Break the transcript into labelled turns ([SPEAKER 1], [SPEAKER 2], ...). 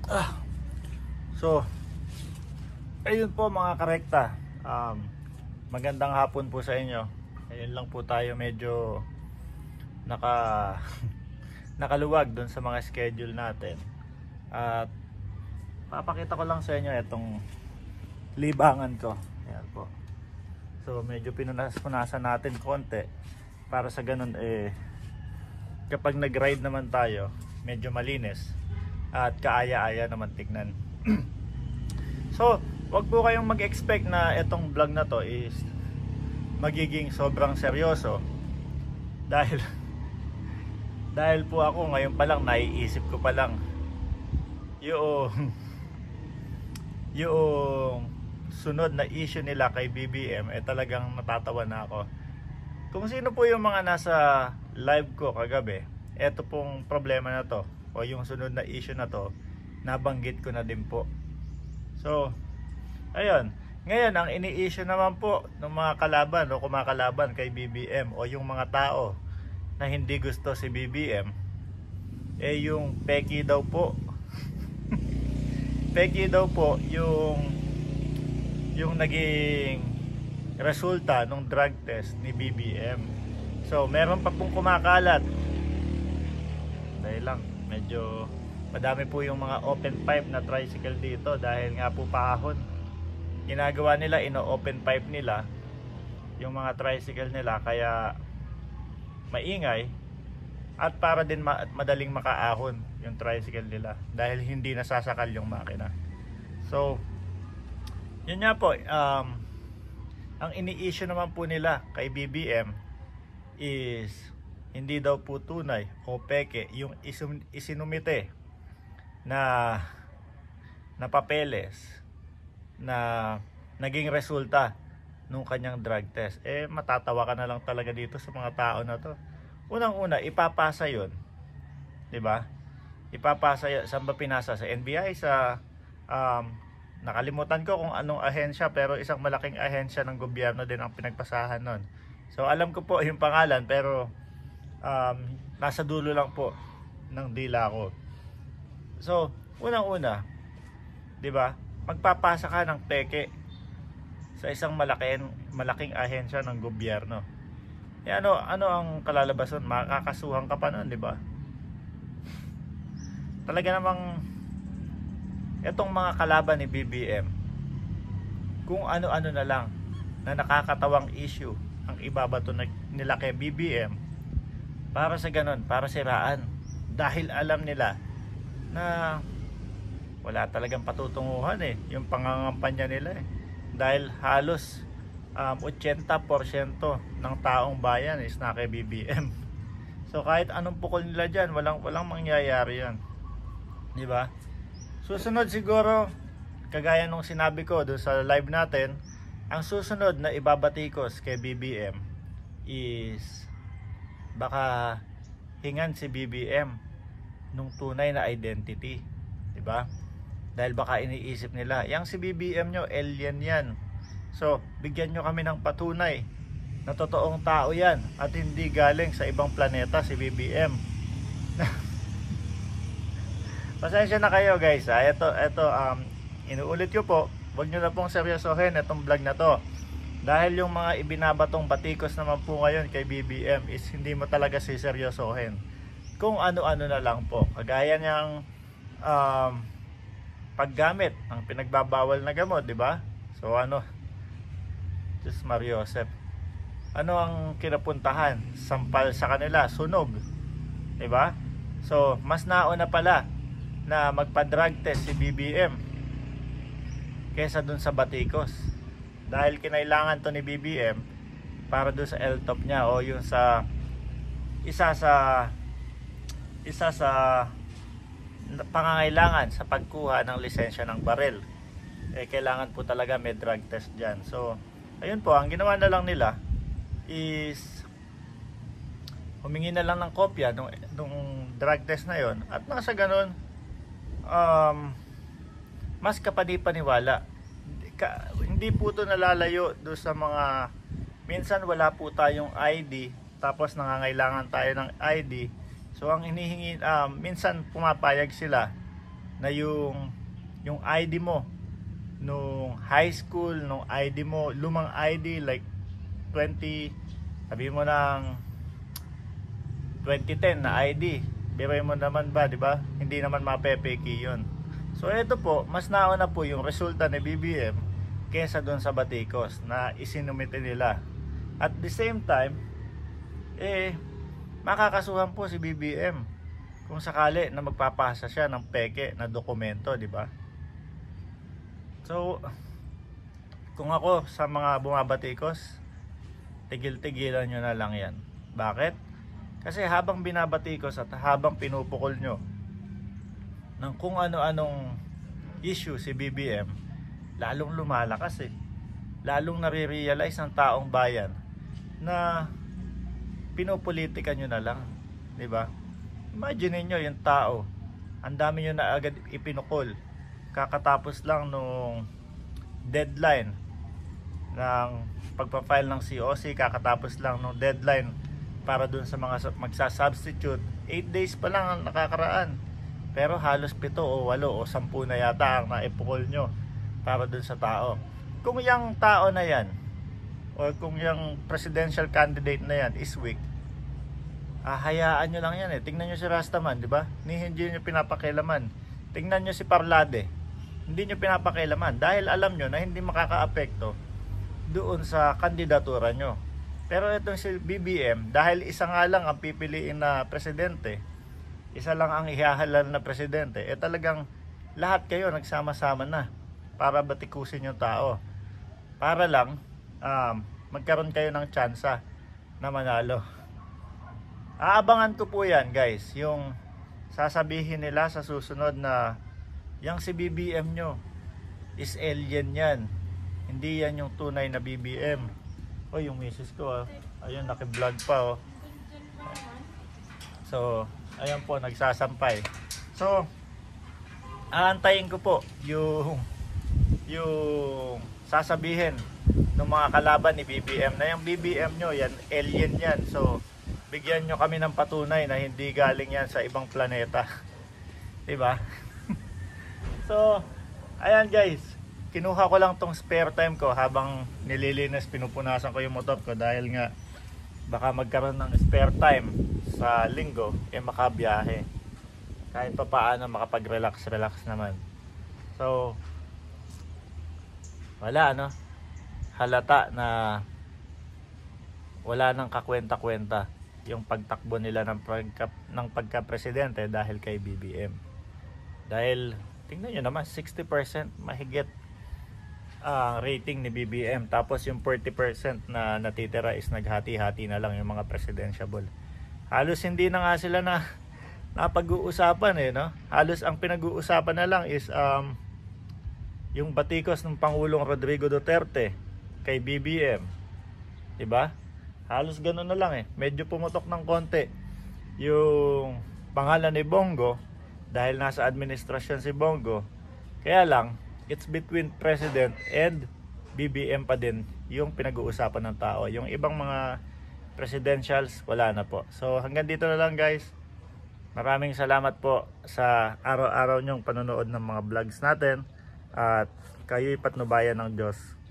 [SPEAKER 1] So, ayun po mga karekta. Magandang hapon po sa inyo. Ayun lang po tayo medyo naka nakaluwag doon sa mga schedule natin. At papakita ko lang sa inyo itong libangan ko. Ayan po. So, medyo pinunas-punasan natin konti para sa ganun kapag nag-ride naman tayo, medyo malinis at kaaya-aya naman tignan. So, wag po kayong mag-expect na itong vlog na to is magiging sobrang seryoso dahil dahil po ako ngayon pa lang naiisip ko pa lang yung sunod na issue nila kay BBM, talagang natatawa na ako. Kung sino po yung mga nasa live ko kagabi, eto pong problema na to o yung sunod na issue na to, nabanggit ko na din po. So, ayun. Ngayon, ang ini-issue naman po ng mga kalaban o kumakalaban kay BBM o yung mga tao na hindi gusto si BBM, yung peki daw po. Peki daw po yung naging resulta ng drug test ni BBM. So, meron pa pong kumakalat. Dahil lang, medyo madami po yung mga open pipe na tricycle dito dahil nga po pahon. Ginagawa nila, ino-open pipe nila yung mga tricycle nila kaya maingay at para din madaling makaahon yung tricycle nila dahil hindi nasasakal yung makina. So, yun nga po, ang ini-issue naman po nila kay BBM is hindi daw po tunay o peke yung isinumite na papeles na naging resulta nung kanyang drug test. Matatawa ka na lang talaga dito sa mga tao na to. Unang-una, ipapasa yun, di ba? Ipapasa yun. Saan ba pinasa? Sa NBI? Sa nakalimutan ko kung anong ahensya, pero isang malaking ahensya ng gobyerno din ang pinagpasahan nun. So alam ko po yung pangalan, pero nasa dulo lang po ng dila ko. So, unang-una, 'di ba? Magpapasa ka ng peke sa isang malaking ahensya ng gobyerno. Ano ang kalalabasan? Makakasuhan ka pa noon, 'di ba? Talaga namang etong mga kalaban ni BBM, kung ano-ano na lang na nakakatawang issue ang ibabato nila kay BBM para sa ganun, para siraan, dahil alam nila na wala talagang patutunguhan yung pangangampanya nila dahil halos 80% ng taong bayan is na kay BBM. So kahit anong pukol nila dyan, walang mangyayari yan, di ba? Susunod siguro, kagaya nung sinabi ko doon sa live natin, ang susunod na ibabatikos kay BBM is baka hingan si BBM nung tunay na identity, di ba? Dahil baka iniisip nila, yang si BBM nyo, alien yan. So, bigyan nyo kami ng patunay na totoong tao yan at hindi galing sa ibang planeta si BBM. Pasensya na kayo guys. Ito inuulit ko po, huwag nyo na pong seryosohin itong vlog na to. Dahil yung mga ibinabatong batikos naman po ngayon kay BBM is hindi mo talaga siseryosohin. Kung ano-ano na lang po. Kagaya niyang paggamit ng pinagbabawal na gamot, di ba? So Diyos Mariosep. Ano ang kinapuntahan? Sampal sa kanila, sunog. Di ba? So, mas nauna pala na magpa-drug test si BBM kesa dun sa batikos. Dahil kinailangan to ni BBM para dun sa L-top niya o yung sa isa sa pangangailangan sa pagkuha ng lisensya ng baril. Kailangan po talaga may drug test dyan. So, ayun po, ang ginawa na lang nila is humingi na lang ng kopya nung drug test na yon at nasa ganun mas kapani-paniwala. Hindi po ito nalalayo do sa mga minsan wala po tayong ID tapos nangangailangan tayo ng ID. So ang hinihingi minsan pumapayag sila na yung ID mo nung high school, nung ID mo, lumang ID like 20, sabi mo ng 2010 na ID. Biray mo naman ba, di ba? Hindi naman mapepeki yun. So ito po, mas nauna po yung resulta ni BBM kesa doon sa batikos na isinumite nila. At the same time, makakasuhan po si BBM kung sakali na magpapasa siya ng peke na dokumento, di ba? So, kung ako sa mga bumabatikos, tigil-tigilan nyo na lang yan. Bakit? Kasi habang binabatikos at habang pinupukol nyo ng kung ano-anong issue si BBM, lalong lumalakas lalong nare-realize ng taong bayan na pinopolitika nyo na lang, di ba? Imagine niyo yung tao, ang dami nyo na agad ipinukol, kakatapos lang nung deadline ng pagpa-file ng COC, kakatapos lang nung deadline para dun sa mga magsasubstitute, 8 days pa lang ang nakakaraan, pero halos 7 o 8 o 10 na yata ang naipukol nyo para dun sa tao. Kung yung tao na yan o kung yung presidential candidate na yan is weak, hayaan nyo lang yan Tingnan nyo si Rastaman, di ba? Hindi nyo pinapakialaman. Tingnan nyo si Parlade, hindi nyo pinapakialaman dahil alam nyo na hindi makakaapekto doon sa kandidatura nyo. Pero itong si BBM, dahil isa nga lang ang pipiliin na presidente, isa lang ang ihahalal na presidente, talagang lahat kayo nagsama-sama na para batikusin yung tao. Para lang magkaroon kayo ng tsansa na manalo. Aabangan ko po yan, guys, yung sasabihin nila sa susunod na yung si BBM nyo is alien yan. Hindi yan yung tunay na BBM. Yung misis ko ayun, naki-vlog pa So, ayan po, nagsasampay. So, aantayin ko po yung sasabihin ng mga kalaban ni BBM na yung BBM nyo, yan, alien yan. So, bigyan nyo kami ng patunay na hindi galing yan sa ibang planeta. Diba? So, ayan guys, kinuha ko lang tong spare time ko habang nililinis, pinupunasan ko yung motor ko dahil nga baka magkaroon ng spare time sa linggo, makabiyahe. Kahit pa paano makapag-relax naman. So, wala halata na wala nang kakwenta-kwenta yung pagtakbo nila ng pagka-presidente dahil kay BBM. Dahil, tingnan nyo naman, 60% mahigit rating ni BBM, tapos yung 40% na natitira is naghati-hati na lang yung mga presidentiable. Halos hindi na nga sila na napag-uusapan no? Halos ang pinag-uusapan na lang is yung batikos ng Pangulong Rodrigo Duterte kay BBM. Diba? Halos ganun na lang Medyo pumutok ng konti yung pangalan ni Bongo dahil nasa administrasyon si Bongo. Kaya lang, it's between President and BBM pa din yung pinag-uusapan ng tao. Yung ibang mga presidentials, wala na po. So hanggang dito na lang guys. Maraming salamat po sa araw-araw nyong panonood ng mga vlogs natin. At kayo'y patnubayan ng Diyos.